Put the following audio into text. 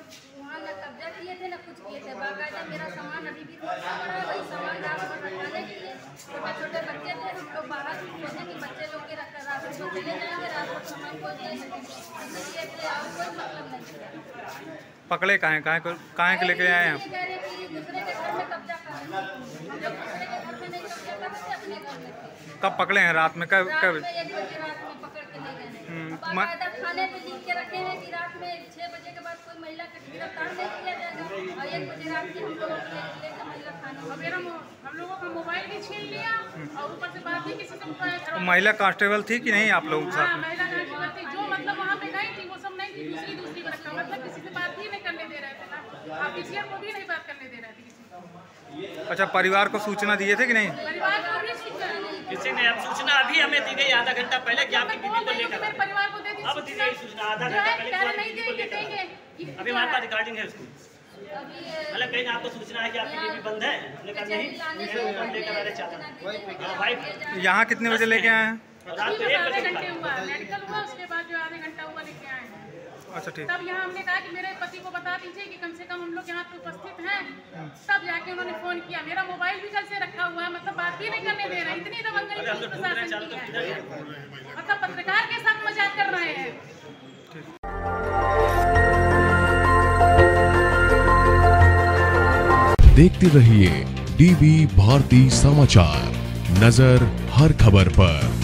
वहाँ न कब्जा किए थे न कुछ किए थे। बाकायदा मेरा सामान अभी भी रखा पड़ा है, वही सामान रात भर रखाने के लिए। छोटे छोटे बच्चे थे, हम लोग बाहर सोचे कि बच्चे लोग के रख रात को चले जाएंगे, रात को सामान को इसलिए थे और कोई मतलब नहीं था। पकड़े कहाँ के लेके आए हैं आप? कह रहे कि दूसरे के घर में कब्जा कर रहे हैं। हम लोग दूसरे के घर में नहीं कब्जा कर रहे थे, अपने घर में थे। कब पकड़े हैं? रात में? कब? रात में 1 बजे रात में पकड़ के ले गए। बाकायदा थाने पे लिख के रखे हैं कि रात में 6 बजे के बाद कोई महिला का गिरफ्तार नहीं किया जाएगा। और 1 बजे रात की हम लोगों को लेकर महिला थाने हम लोगों का मोबाइल भी छीन लिया और ऊपर से बात भी किसी से। महिला कांस्टेबल थी कि नहीं आप लोगों के साथ? महिला कांस्टेबल थी, जो मतलब वहाँ पे गई थी वो सब नहीं थी, दूसरी को रखा, मतलब किसी से बात ही नहीं करने दे रहे थे ना, ऑफिसियल को भी नहीं बात करने दे रहे थे किसी को। अच्छा, परिवार को सूचना दिए थे कि नहीं? परिवार को भी सूचना किसी ने अब सूचना अभी हमें दी गई आधा घंटा पहले कि आपकी बीवी को लेकर। मेरे परिवार को दे दी अब दी गई सूचना आधा घंटा पहले नहीं देंगे। अभी हमारे पास रिकॉर्डिंग है उसकी। मतलब कहीं आपको सूचना है कि आपकी बीवी बंद है? हमने कहा नहीं, लेकर आ रहे चादर। यहाँ कितने बजे लेके आए हैं? रात को 1 बजे घंटे हुआ मेडिकल हुआ, उसके बाद जो आधे घंटा हुआ लेके आए हैं। अच्छा ठीक। तब यहाँ हमने कहा कि मेरे पति को बता दीजिए कि कम से कम हम लोग यहाँ पे उपस्थित हैं। तब जाके उन्होंने फोन किया। मेरा मोबाइल भी कल से रखा हुआ है, मतलब बात भी नहीं करने दे रहे। इतनी दबंगई प्रशासन की है, मतलब पत्रकार के साथ मजाक कर रहे हैं। देखते रहिए डीबी भारती समाचार, नजर हर खबर पर।